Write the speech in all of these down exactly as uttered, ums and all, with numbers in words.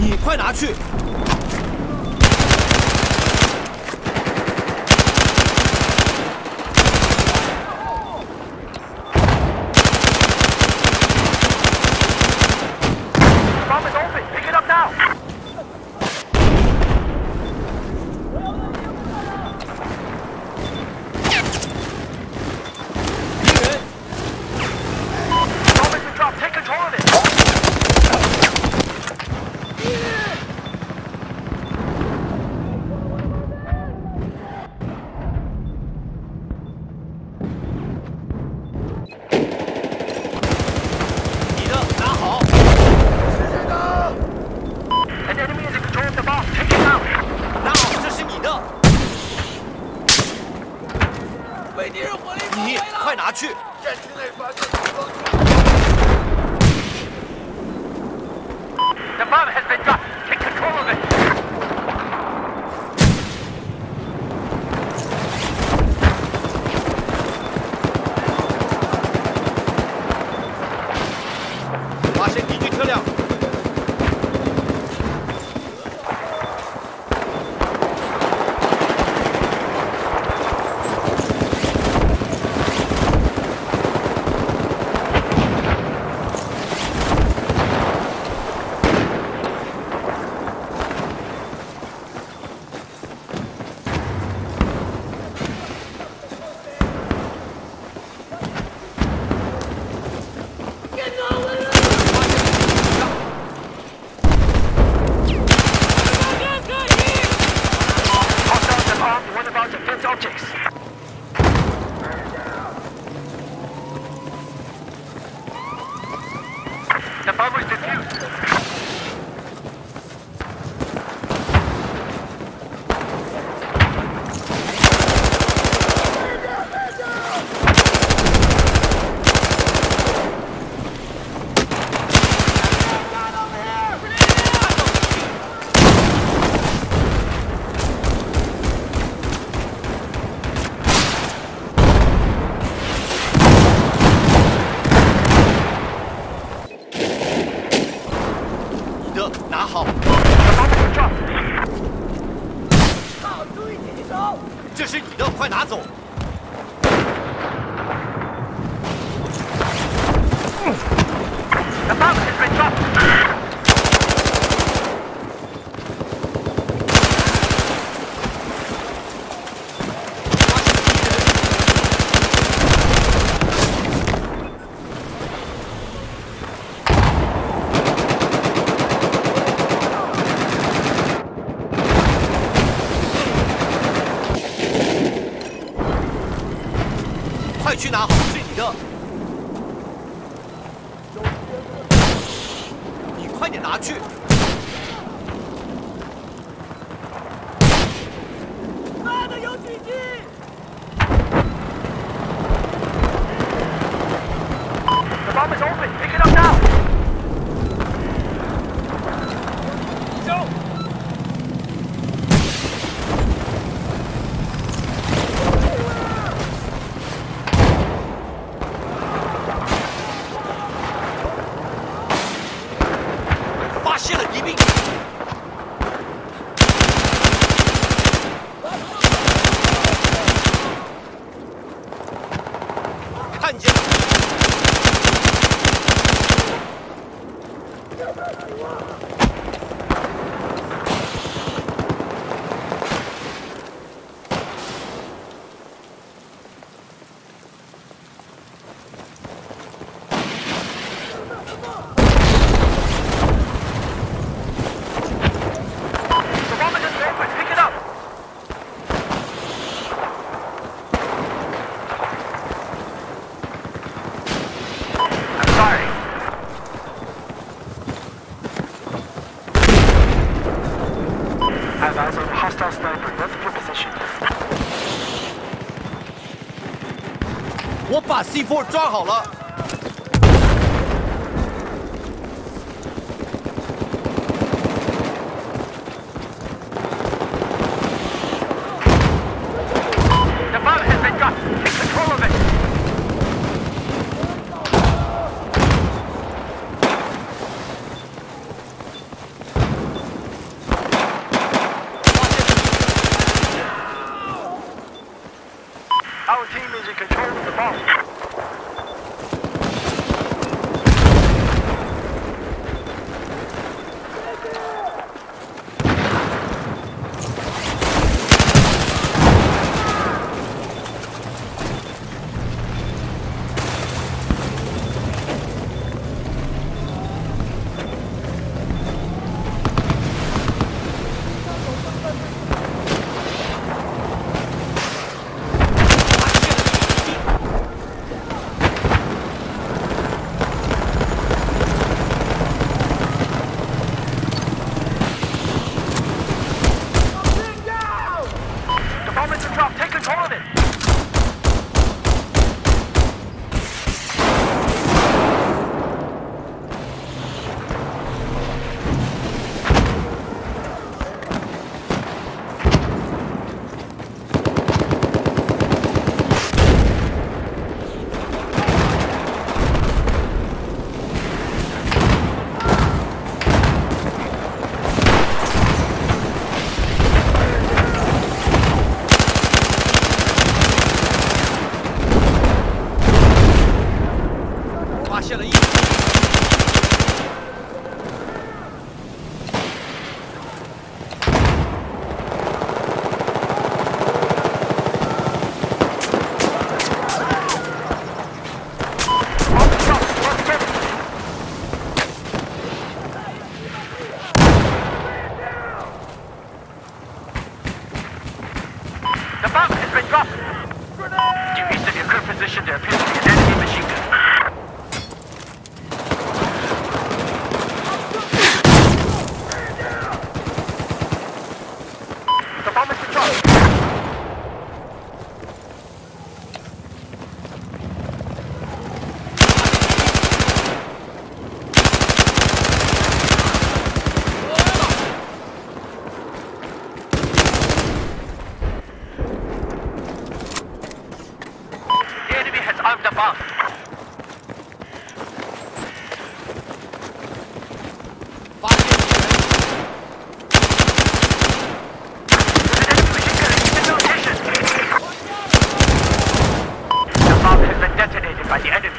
你快拿去！ 这是你的，快拿走！快去拿好，是你的！你快点拿去！ 妈的，有狙击！The bomb is open. Pick it up now. 走！ 发现了敌兵！看见了！ I've eyes on a hostile sniper north of your position. 我把 C 四 抓好了。 The bomb has been dropped. Take control of it. 了一名。 The bomb has been dropped. Due east of your current position, there appears to be an enemy machine gun. The bomb has been dropped. The enemy has armed the bomb. 发现敌人， There's an enemy machine gun in the location. The bomb has been detonated by the enemy.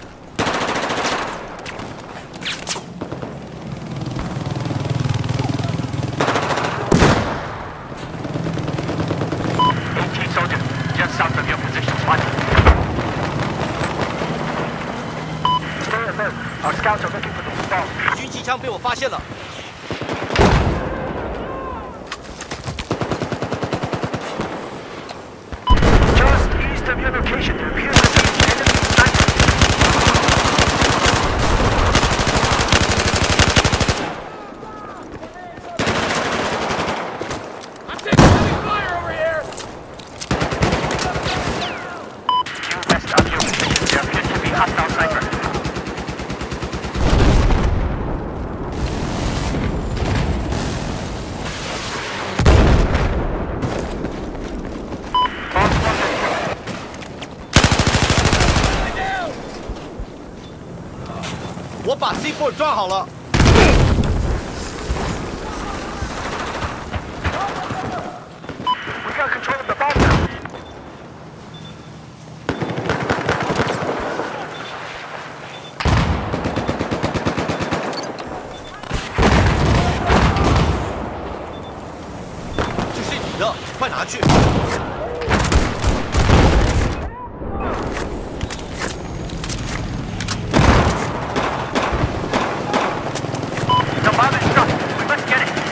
AT soldier, just south of your position, spotted. Stay alert. Our scouts are looking for the bomb. 敌军机枪被我发现了。 Just east of your location, there appears to be an enemy sniper. I'm taking heavy fire over here! Due west of your position, there appears to be hostile sniper. Bomb spotted. 我把 C 四 装好了。 We got control of the bomb now. "这是你的，快拿去！ The bomb is dropped. We must get it.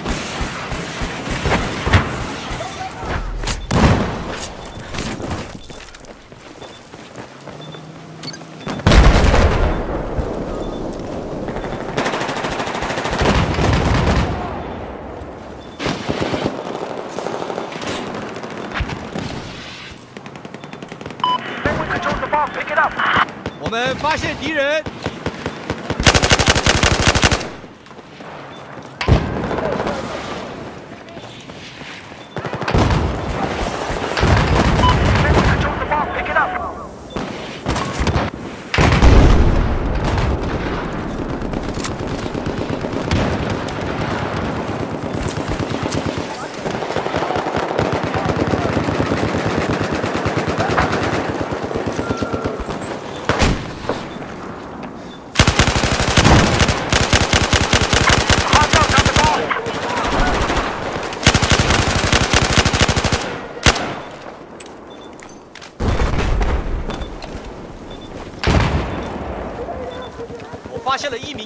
我们发现敌人， Control the bomb. Pick it up. Hostiles on the ball. 我发现了一名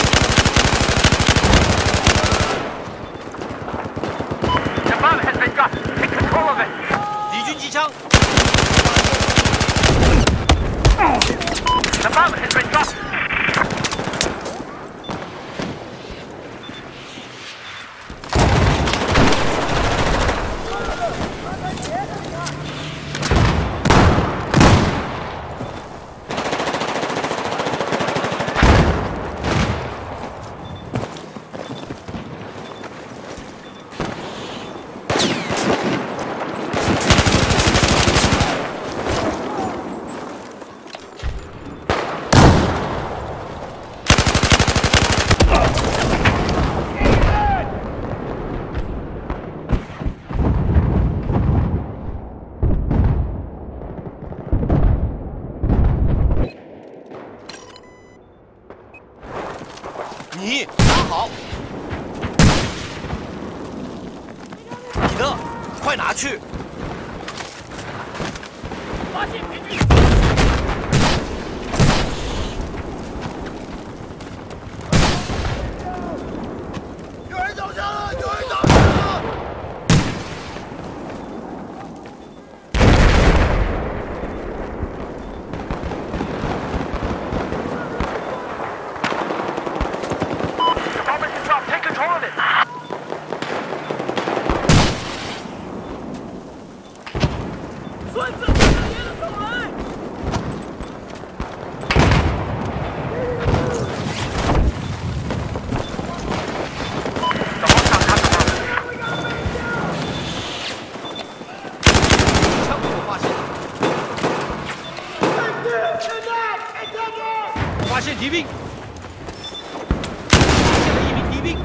The bomb has been dropped. Take control of it. 敌军机枪， The bomb has been dropped. 你拿好，你的，快拿去！ 发现敌军！ 有人走下了，有人走下了！ 孙子，别的走来！ 枪被我发现了！发现敌兵！发现了一名敌兵！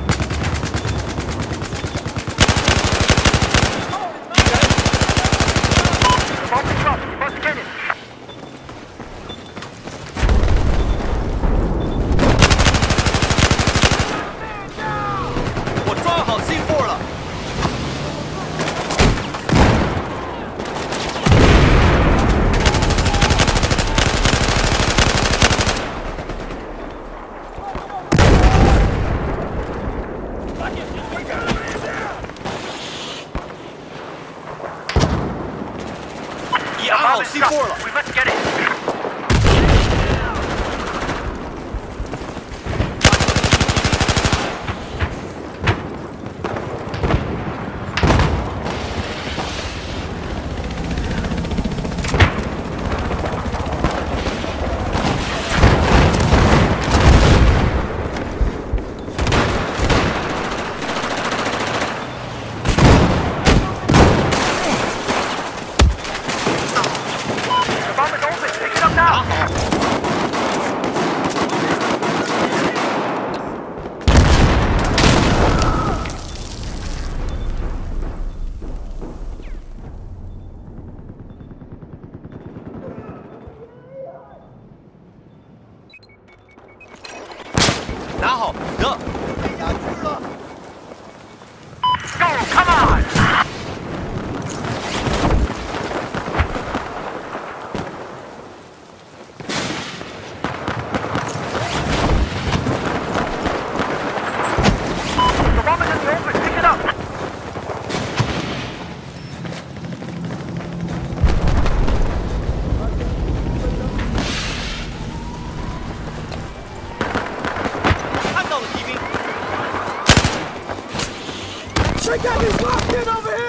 我装好 C 四 了。也安好 C 四 了。 We must get it. 拿好你的，被压制了。 Go, come on! 看到了敌兵！ They got me locked in over here!